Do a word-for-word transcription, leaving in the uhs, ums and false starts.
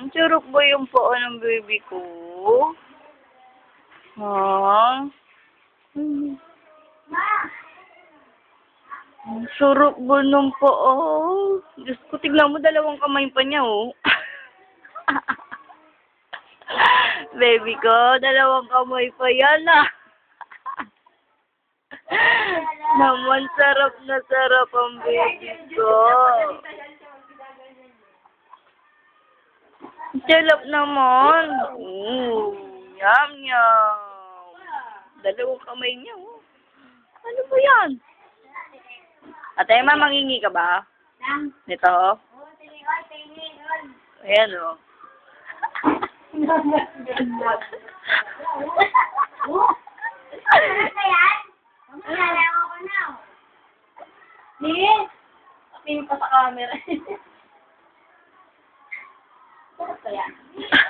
Ang sarap ba yung paa ng baby ko? Ha? Hmm. Ang sarap ba ng paa? Diyos ko, tignan mo, dalawang kamay pa niya, oh. Baby ko, dalawang kamay pa yan, ah. Naman, sarap na sarap ang baby ko. Sarap naman. Ooh, yum, yum. Dalawang kamay niya, oh. Ano ba yan? Ate, ma, mangingi ka ba? Nito? Ayan, oh. Nih, tingin pa sa camera. Kaya.